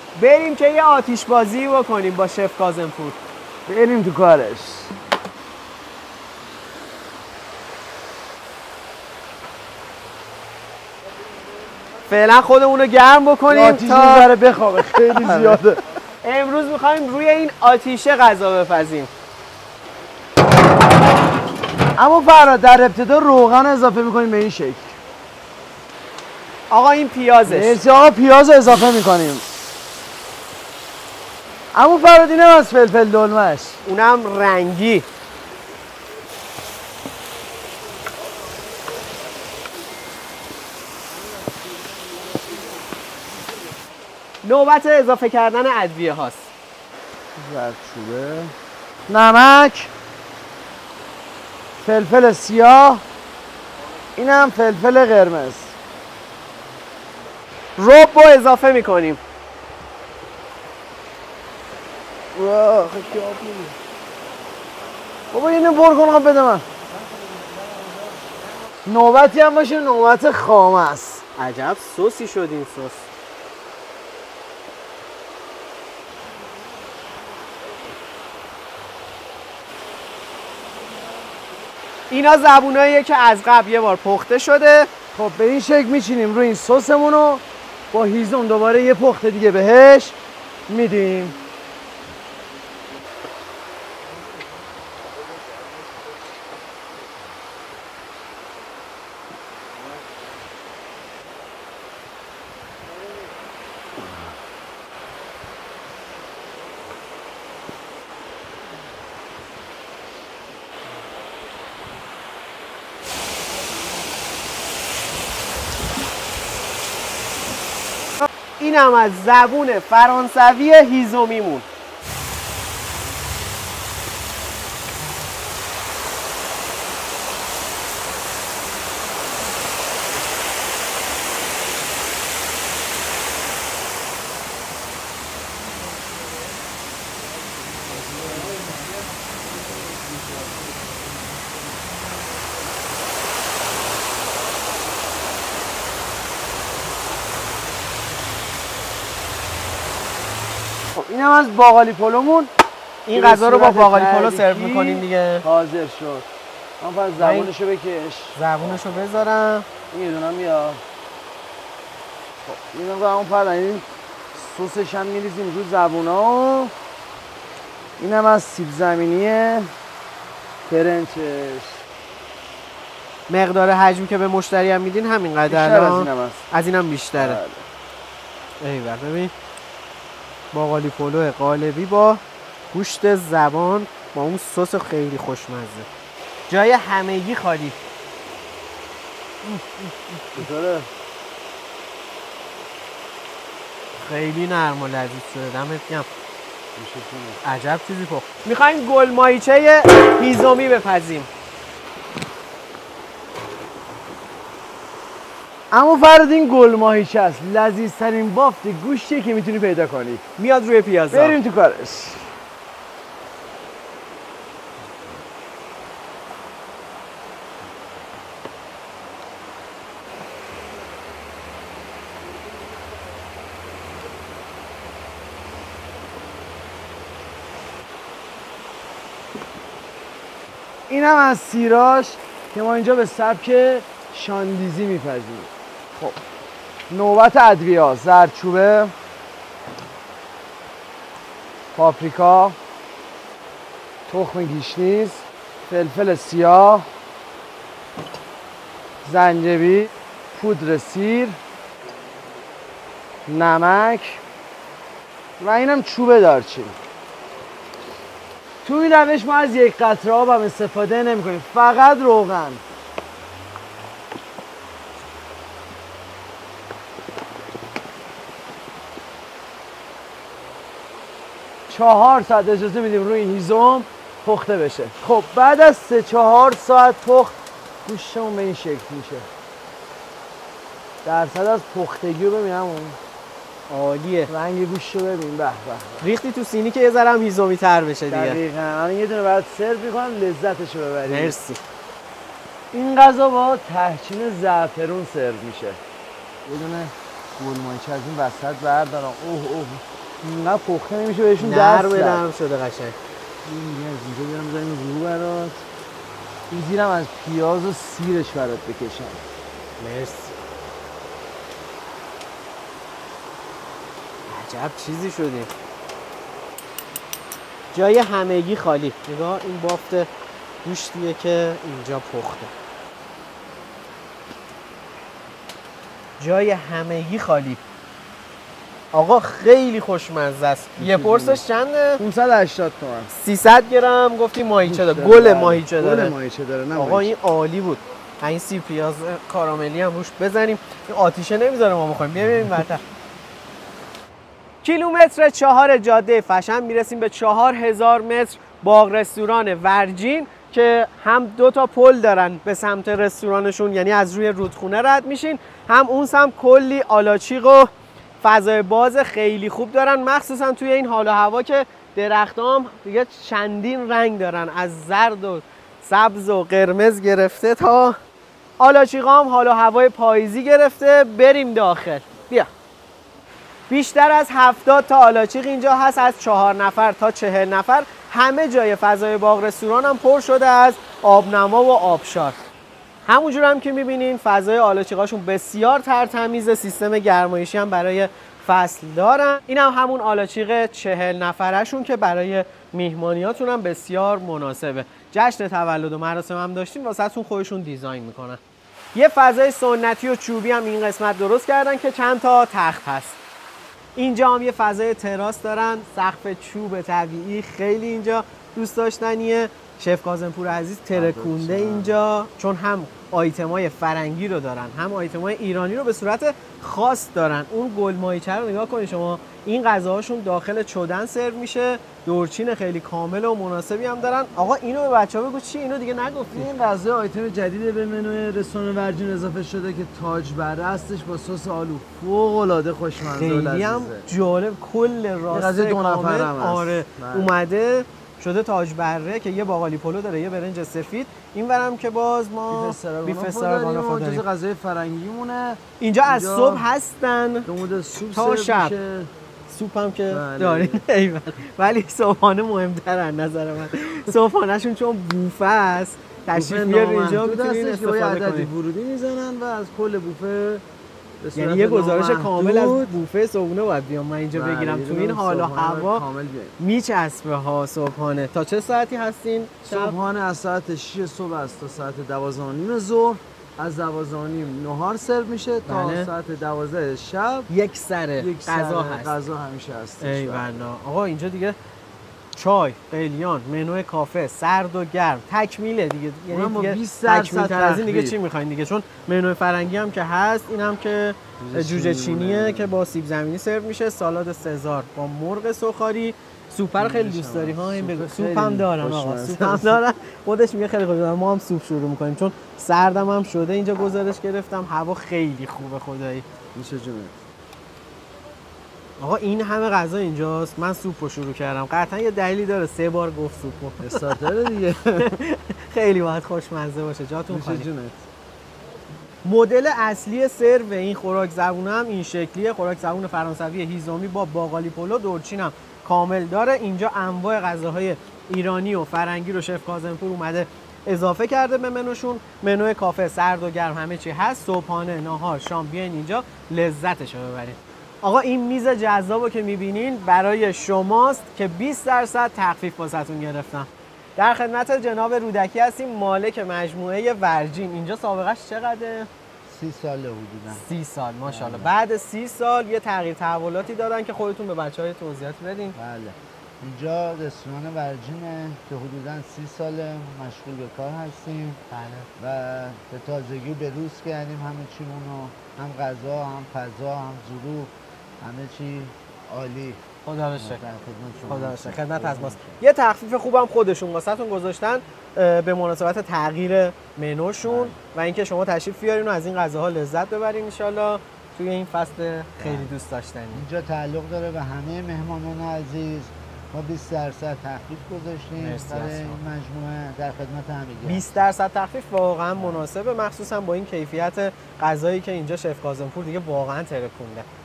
بریم که یه آتیش بازی بکنیم با شف کاظم‌پور. بریم تو کارش. فعلا خودمون رو گرم بکنیم آتیش میذاره بخوابه، خیلی زیاده. امروز میخوایم روی این آتیشه غذا بپزیم. اما فراد در ابتدا روغن اضافه میکنیم به این شکل. آقا این پیازش. مرسی آقا، پیاز اضافه میکنیم. اما فراد اینم از فلفل دلمش، اونم رنگی. نوبت اضافه کردن ادویه هاست. زردچوبه، نمک، فلفل سیاه، اینم فلفل قرمز. رب رو اضافه میکنیم. بابا اینو پر کن، آقا بده من. نوبتی هم باشه نوبت خام است. عجب سوسی شد این سس. اینا زبوناییه که از قبل یه بار پخته شده. خب به این شکل میچینیم روی این سسمون رو با هیزم دوباره یه پخته دیگه بهش میدیم. اینم از زبون فرانسوی هیزومیمون. اینم از باقالی پلومون. این غذا رو با باقالی پلو سرو میکنین دیگه. حاضر شد. من فقط زبونشو بکش. زبونشو بذارم. این یه دونه میاد. خب اینو همون پردن این سسش هم میریزیم رو زبونا. اینم از سیب زمینی فرنچش. مقدار حجمی که به مشتری هم میدین همینقدر. بیشتر از اینم هست. از اینم بیشتره. ایول ببین. باقالی پلو قالبی با گوشت زبان با اون سس خیلی خوشمزه. جای همگی خالی. چطوره؟ خیلی نرم و لذیذ شده. دمت گرم. عجب چیزی پخت. میخوایم گل ماهیچه هیزومی بپزیم. اما فرد این گل ماهیچه است. لذیذترین بافت گوشتیه که میتونی پیدا کنی. میاد روی پیازا. بریم تو کارش. اینم از سیراش که ما اینجا به سبک شاندیزی میپزیم. خب نوبت ادویه ها: زردچوبه، پاپریکا، تخم گیشنیز، فلفل سیاه، زنجبیل، پودر سیر، نمک و اینم چوب دارچین. تو این روش ما از یک قطره آب هم استفاده نمی کنیم، فقط روغن. چهار ساعت اجازه میدیم روی هیزم پخته بشه. خب بعد از 3-4 ساعت پخت گوشتمون به این شکل میشه. درصد از پختگی رو ببین همون. عالیه. رنگ گوشت رو ببین. به به. ریختی تو سینی که یه ذره هم هیزومی تر بشه دیگه. دقیقاً. الان یه دونه برات سرو می‌کنم لذتشو ببری. مرسی. این غذا با تحچین زعفرون سرو میشه. یه دونه گل ماهیچه از این وسط بردارم. اوه اینقدر پخته نمیشه بهشون نرم دست نرم شده قشنگ. این دیگه از اینجا بیارم بزنیم رو برات. این زیرم از پیاز و سیرش برات بکشم. مرسی. عجب چیزی شدیم. جای همگی خالی. نگاه این بافت گوشتیه که اینجا پخته. جای همگی خالی. آقا خیلی خوشمزه است. یه پرسش چنده؟ 580 تومن. 300 گرم گفتی ماهیچه داره. گل ماهیچه داره. گل ماهیچه داره. نه آقا این عالی بود. این سیر پیاز کاراملی هم روش بزنیم. این آتیشه نمیذاره ما بخوریم. ببینیم برتر. کیلومتر 4 جاده فشن میرسیم به 4000 متر باغ رستوران ورجین که هم 2 تا پل دارن به سمت رستورانشون، یعنی از روی رودخونه رد میشین، هم اون سمت کلی آلاچیق و فضای باز خیلی خوب دارن، مخصوصا توی این حال و هوا که درختام دیگه چندین رنگ دارن، از زرد و سبز و قرمز گرفته تا آلاچیقام حال و هوای پاییزی گرفته. بریم داخل. بیا. بیشتر از 70 تا آلاچیق اینجا هست، از 4 نفر تا 40 نفر. همه جای فضای باغ رستوران هم پر شده از آبنما و آبشار. همونجور هم که میبینین فضای آلاچیقاشون بسیار ترتمیز، سیستم گرمایشی هم برای فصل دارن. این هم همون آلاچیق 40 نفرشون که برای میهمانیاتون هم بسیار مناسبه. جشن تولد و مراسم هم داشتیم واسهتون خودشون دیزاین میکنن. یه فضای سنتی و چوبی هم این قسمت درست کردن که چند تا تخت هست. اینجا هم یه فضای تراس دارن، سقف چوب طبیعی، خیلی اینجا دوست داشتنیه. شف کاظمپور عزیز ترکونده اینجا، چون هم آیتمای فرنگی رو دارن هم آیتمای ایرانی رو به صورت خاص دارن. اون گل ماهیچه رو نگاه کنید شما، این غذاهاشون داخل چدن سرو میشه، دورچین خیلی کامل و مناسبی هم دارن. آقا اینو به بچه‌ها بگو چی؟ اینو دیگه نگفتی. این غذا آیتم جدید به منوی رستوران ورجین اضافه شده که تاج بره هستش با سس آلو، فوق العاده خوشمزه و لذیذه. خیلی هم جالب، کل راسته 2 نفر هم آره اومده شده تاج بره که یه باقالی پلو داره، یه برنج سفید، اینورم که باز ما بیف استراگانف داریم. جزء غذای فرنگیمونه. اینجا از صبح هستن دمود سوپ تا شب. میشه. سوپ هم که داریم ایول، ولی صبحانه مهمترن نظر من. صبحانهشون چون بوفه است، تشریف بیارید اینجا میتونید استفاده کنید. ورودی میزنن و از کل بوفه، یعنی یه گزارش کامل از بوفه صبحونه باید بیام من اینجا بگیرم. تو این حال و هوا میچسبه ها. صبحانه تا چه ساعتی هستین؟ صبحانه از ساعت 6 صبح است تا ساعت 12:30 ظهر. از 12:30 نهار سرو میشه تا ساعت 12 شب یک سر غذا هست. غذا همیشه هست. ای بنا. آقا اینجا دیگه چای، قلیان، منو کافه، سرد و گرم، تکمیله دیگه. یعنی دیگه 20% از این دیگه چی میخواین دیگه، چون منو فرنگی هم که هست. این هم که جوجه چینیه که با سیب زمینی سرو میشه، سالاد سزار با مرغ سوخاری. سوپ رو خیلی دوست داری ها؟ این بگو. سوپ هم دارن آقا، سوپ هم دارن. خودش میگه خیلی خوب. ما هم سوپ شروع میکنیم چون سردم هم شده. اینجا گزارش گرفتم هوا خیلی خوبه خدایی. میشه جونه. آقا این همه غذا اینجاست، من سوپ رو شروع کردم. قطعا یه دلیلی داره، 3 بار گفت سوپو. استارتر دیگه. خیلی باید خوشمزه باشه. جاتون خالی. جونت. مدل اصلی سرو این خوراک زبونه هم این شکلیه. خوراک زبون فرانسوی هیزمی با باقالی پلو، دورچین هم کامل داره. اینجا انواع غذاهای ایرانی و فرنگی رو شف کاظمپور اومده اضافه کرده به منوشون. منو کافه سرد و گرم همه چی هست. صبحانه، نهار، شام بیاین اینجا لذتشو ببرید. آقا این میز جذابو که میبینین برای شماست که 20% تخفیف واسهتون گرفتم. در خدمت جناب رودکی هستیم، مالک مجموعه ورجین. اینجا سابقهش چقدره؟ 30 ساله حدودا. 30 سال ماشاءالله. بعد 30 سال یه تغییر تحولاتی دارن که خودتون به بچه‌ها توضیحات بدین. بله. اینجا رستوران ورجینه که حدودا 30 ساله مشغول به کار هستیم. بله. و به تازگی به روز کردیم همه چیمونو، هم غذا، هم فضا، هم ظروف، همه چی عالی. خدا رو شکر. خدا رو شکر. خدمت از ماست. یه تخفیف خوبم خودشون واسهتون گذاشتن به مناسبت تغییر منوشون و اینکه شما تشریف بیارین و از این غذاها لذت ببرین ان شاءالله توی این فصل خیلی دوست داشتنی. اینجا تعلق داره به همه مهمانان عزیز ما 20% تخفیف گذاشتیم مرسی برای از این شما. مجموعه در خدمت همگی. 20% تخفیف واقعا مناسبه، مخصوصا با این کیفیت غذایی که اینجا شف کاظمپور دیگه واقعا ترکونده.